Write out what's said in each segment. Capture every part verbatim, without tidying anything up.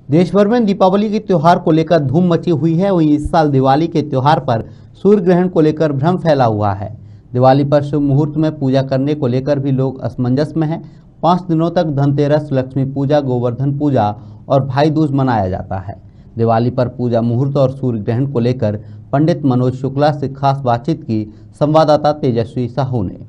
देश भर में दीपावली के त्योहार को लेकर धूम मची हुई है। वहीं इस साल दिवाली के त्योहार पर सूर्य ग्रहण को लेकर भ्रम फैला हुआ है। दिवाली पर शुभ मुहूर्त में पूजा करने को लेकर भी लोग असमंजस में हैं। पाँच दिनों तक धनतेरस, लक्ष्मी पूजा, गोवर्धन पूजा और भाई दूज मनाया जाता है। दिवाली पर पूजा मुहूर्त और सूर्य ग्रहण को लेकर पंडित मनोज शुक्ला से खास बातचीत की संवाददाता तेजस्वी साहू ने।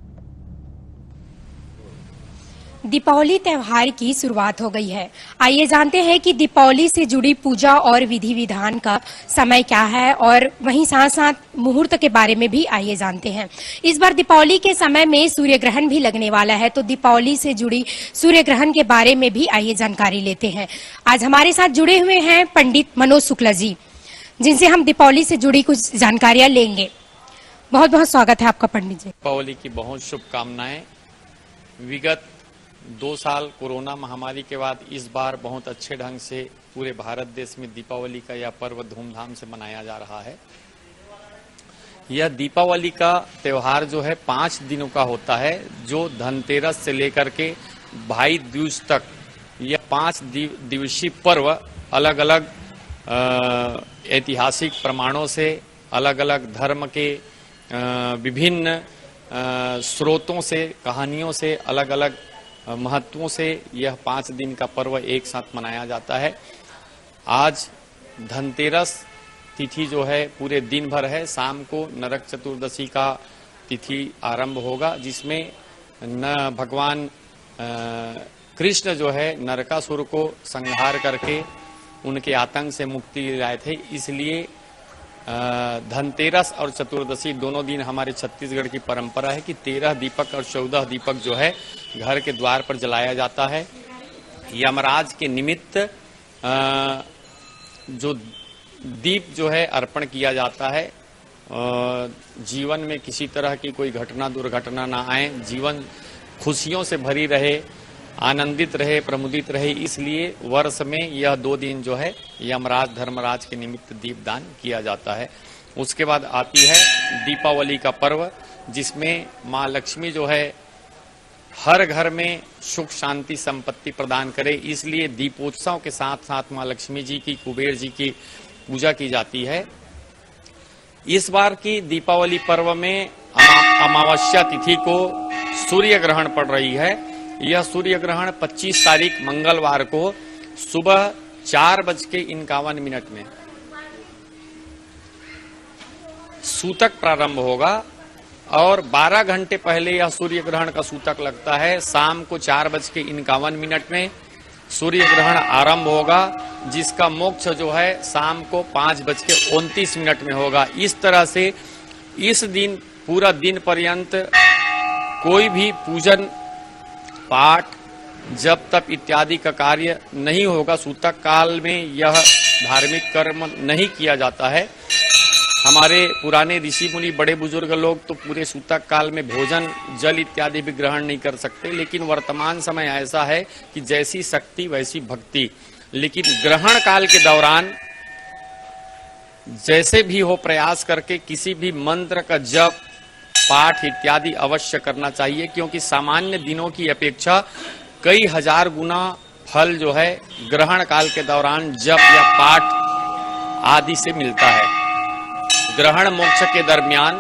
दीपावली त्योहार की शुरुआत हो गई है। आइए जानते हैं कि दीपावली से जुड़ी पूजा और विधि विधान का समय क्या है और वहीं साथ साथ मुहूर्त के बारे में भी आइए जानते हैं। इस बार दीपावली के समय में सूर्य ग्रहण भी लगने वाला है, तो दीपावली से जुड़ी सूर्य ग्रहण के बारे में भी आइए जानकारी लेते हैं। आज हमारे साथ जुड़े हुए हैं पंडित मनोज शुक्ला जी, जिनसे हम दीपावली से जुड़ी कुछ जानकारियां लेंगे। बहुत बहुत स्वागत है आपका पंडित जी। दीपावली की बहुत शुभकामनाएं। विगत दो साल कोरोना महामारी के बाद इस बार बहुत अच्छे ढंग से पूरे भारत देश में दीपावली का यह पर्व धूमधाम से मनाया जा रहा है। यह दीपावली का त्योहार जो है पाँच दिनों का होता है, जो धनतेरस से लेकर के भाई दूज तक यह पाँच दिवसीय पर्व अलग अलग ऐतिहासिक प्रमाणों से, अलग अलग धर्म के विभिन्न स्रोतों से, कहानियों से, अलग अलग महत्वों से यह पाँच दिन का पर्व एक साथ मनाया जाता है। आज धनतेरस तिथि जो है पूरे दिन भर है। शाम को नरक चतुर्दशी का तिथि आरंभ होगा, जिसमें न भगवान कृष्ण जो है नरकासुर को संहार करके उनके आतंक से मुक्ति दिलाए थे। इसलिए धनतेरस और चतुर्दशी दोनों दिन हमारे छत्तीसगढ़ की परंपरा है कि तेरह दीपक और चौदह दीपक जो है घर के द्वार पर जलाया जाता है। यमराज के निमित्त जो दीप जो है अर्पण किया जाता है। जीवन में किसी तरह की कोई घटना दुर्घटना ना आए, जीवन खुशियों से भरी रहे, आनंदित रहे, प्रमुदित रहे, इसलिए वर्ष में यह दो दिन जो है यमराज धर्मराज के निमित्त दीपदान किया जाता है। उसके बाद आती है दीपावली का पर्व, जिसमें माँ लक्ष्मी जो है हर घर में सुख शांति संपत्ति प्रदान करे, इसलिए दीपोत्सव के साथ साथ माँ लक्ष्मी जी की, कुबेर जी की पूजा की जाती है। इस बार की दीपावली पर्व में अमावस्या तिथि को सूर्य ग्रहण पड़ रही है। यह सूर्य ग्रहण पच्चीस तारीख मंगलवार को सुबह चार बज के इक्यावन मिनट में सूतक प्रारंभ होगा और बारह घंटे पहले यह सूर्य ग्रहण का सूतक लगता है। शाम को चार बज के इक्यावन मिनट में सूर्य ग्रहण आरंभ होगा, जिसका मोक्ष जो है शाम को पांच बज के उनतीस मिनट में होगा। इस तरह से इस दिन पूरा दिन पर्यंत कोई भी पूजन पाठ, जप तप इत्यादि का कार्य नहीं होगा। सूतक काल में यह धार्मिक कर्म नहीं किया जाता है। हमारे पुराने ऋषि मुनि, बड़े बुजुर्ग लोग तो पूरे सूतक काल में भोजन, जल इत्यादि भी ग्रहण नहीं कर सकते, लेकिन वर्तमान समय ऐसा है कि जैसी शक्ति वैसी भक्ति। लेकिन ग्रहण काल के दौरान जैसे भी हो प्रयास करके किसी भी मंत्र का जप पाठ इत्यादि अवश्य करना चाहिए, क्योंकि सामान्य दिनों की अपेक्षा कई हजार गुना फल जो है ग्रहण काल के दौरान जप या पाठ आदि से मिलता है। ग्रहण मोक्ष के दरमियान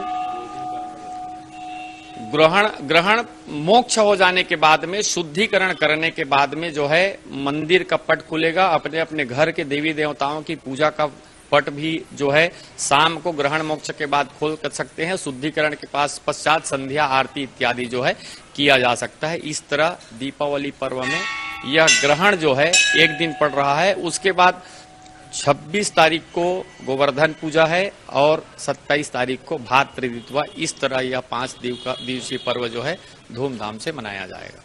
ग्रहण ग्रहण मोक्ष हो जाने के बाद में, शुद्धिकरण करने के बाद में जो है मंदिर का पट खुलेगा। अपने अपने घर के देवी देवताओं की पूजा का पट भी जो है शाम को ग्रहण मोक्ष के बाद खोल कर सकते हैं। शुद्धिकरण के पास पश्चात संध्या आरती इत्यादि जो है किया जा सकता है। इस तरह दीपावली पर्व में यह ग्रहण जो है एक दिन पड़ रहा है। उसके बाद छब्बीस तारीख को गोवर्धन पूजा है और सत्ताईस तारीख को भातृद्वितीया। इस तरह यह पांच दिवसीय पर्व जो है धूमधाम से मनाया जाएगा।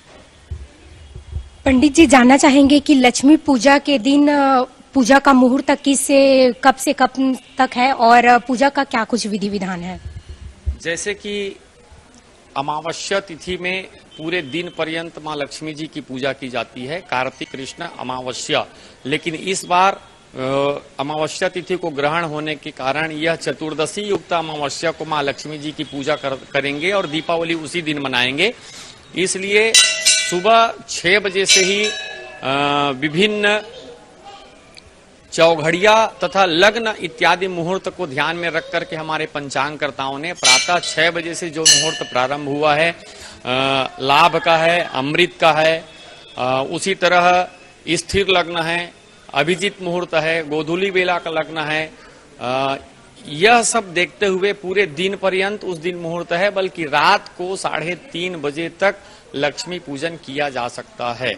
पंडित जी, जानना चाहेंगे कि लक्ष्मी पूजा के दिन पूजा का मुहूर्त किस से कब से कब तक है और पूजा का क्या कुछ विधि विधान है? जैसे कि अमावस्या तिथि में पूरे दिन पर्यंत माँ लक्ष्मी जी की पूजा की जाती है, कार्तिक कृष्ण अमावस्या। लेकिन इस बार अमावस्या तिथि को ग्रहण होने के कारण यह चतुर्दशी युक्त अमावस्या को माँ लक्ष्मी जी की पूजा कर, करेंगे और दीपावली उसी दिन मनाएंगे। इसलिए सुबह छह बजे से ही विभिन्न चौघड़िया तथा लग्न इत्यादि मुहूर्त को ध्यान में रख करके हमारे पंचांगकर्ताओं ने प्रातः छह बजे से जो मुहूर्त प्रारंभ हुआ है, आ, लाभ का है, अमृत का है, आ, उसी तरह स्थिर लग्न है, अभिजीत मुहूर्त है, गोधूली बेला का लग्न है, आ, यह सब देखते हुए पूरे दिन पर्यंत उस दिन मुहूर्त है, बल्कि रात को साढ़े तीन बजे तक लक्ष्मी पूजन किया जा सकता है।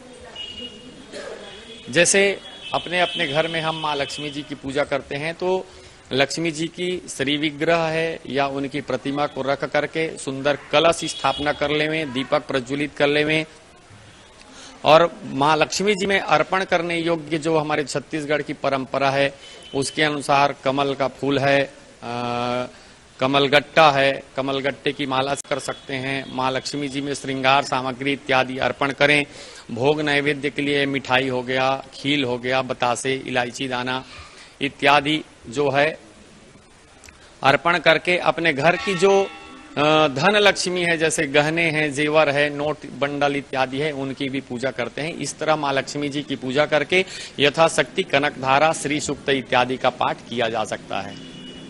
जैसे अपने अपने घर में हम माँ लक्ष्मी जी की पूजा करते हैं, तो लक्ष्मी जी की श्री विग्रह है या उनकी प्रतिमा को रख करके सुंदर कलश स्थापना कर लेवें, दीपक प्रज्वलित कर लेवें, और माँ लक्ष्मी जी में अर्पण करने योग्य जो हमारे छत्तीसगढ़ की परंपरा है उसके अनुसार कमल का फूल है, आ, कमलगट्टा है, कमलगट्टे की माला कर सकते हैं। माँ लक्ष्मी जी में श्रृंगार सामग्री इत्यादि अर्पण करें। भोग नैवेद्य के लिए मिठाई हो गया, खील हो गया, बतासे, इलायची दाना इत्यादि जो है अर्पण करके अपने घर की जो धन लक्ष्मी है, जैसे गहने हैं, जेवर है, नोट बंडल इत्यादि है, उनकी भी पूजा करते हैं। इस तरह माँ लक्ष्मी जी की पूजा करके यथाशक्ति कनकधारा, श्री सूक्त इत्यादि का पाठ किया जा सकता है।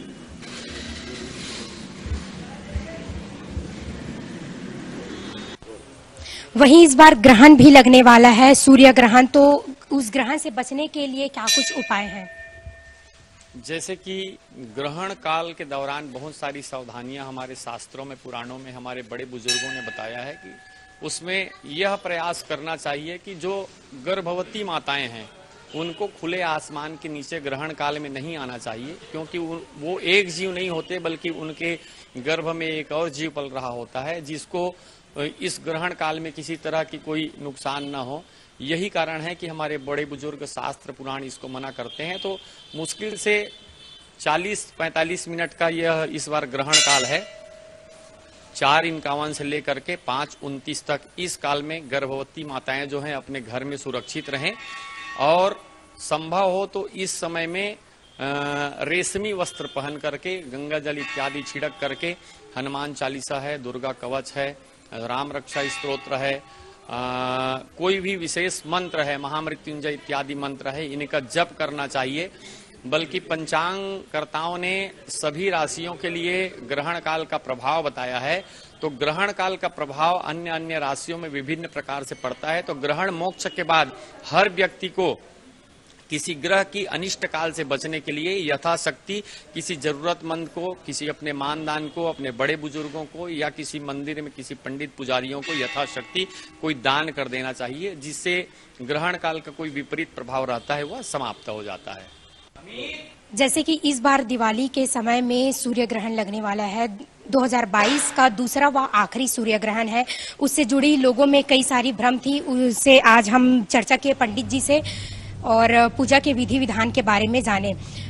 वहीं इस बार ग्रहण भी लगने वाला है, सूर्य ग्रहण, तो उस ग्रहण से बचने के लिए क्या कुछ उपाय हैं? जैसे कि ग्रहण काल के दौरान बहुत सारी सावधानियां हमारे शास्त्रों में, पुराणों में हमारे बड़े बुजुर्गों ने बताया है कि उसमें यह प्रयास करना चाहिए कि जो गर्भवती माताएं हैं उनको खुले आसमान के नीचे ग्रहण काल में नहीं आना चाहिए, क्योंकि वो एक जीव नहीं होते बल्कि उनके गर्भ में एक और जीव पल रहा होता है जिसको इस ग्रहण काल में किसी तरह की कोई नुकसान न हो। यही कारण है कि हमारे बड़े बुजुर्ग शास्त्र पुराण इसको मना करते हैं। तो मुश्किल से चालीस पैंतालीस मिनट का यह इस बार ग्रहण काल है, चार इक्यावन से लेकर के पाँच उनतीस तक। इस काल में गर्भवती माताएं जो हैं अपने घर में सुरक्षित रहें, और संभव हो तो इस समय में रेशमी वस्त्र पहन करके, गंगा जल इत्यादि छिड़क करके, हनुमान चालीसा है, दुर्गा कवच है, राम रक्षा स्तोत्र है, आ, कोई भी विशेष मंत्र है, महामृत्युंजय इत्यादि मंत्र है, इनका जप करना चाहिए। बल्कि पंचांगकर्ताओं ने सभी राशियों के लिए ग्रहण काल का प्रभाव बताया है, तो ग्रहण काल का प्रभाव अन्य अन्य राशियों में विभिन्न प्रकार से पड़ता है। तो ग्रहण मोक्ष के बाद हर व्यक्ति को किसी ग्रह की अनिष्ट काल से बचने के लिए यथाशक्ति किसी जरूरतमंद को, किसी अपने मानदान को, अपने बड़े बुजुर्गों को, या किसी मंदिर में किसी पंडित पुजारियों को यथाशक्ति कोई दान कर देना चाहिए, जिससे ग्रहण काल का कोई विपरीत प्रभाव रहता है वह समाप्त हो जाता है। जैसे कि इस बार दिवाली के समय में सूर्य ग्रहण लगने वाला है, दो हज़ार बाईस का दूसरा व आखिरी सूर्य ग्रहण है, उससे जुड़ी लोगों में कई सारी भ्रम थी, उससे आज हम चर्चा किए पंडित जी से और पूजा के विधि विधान के बारे में जाने।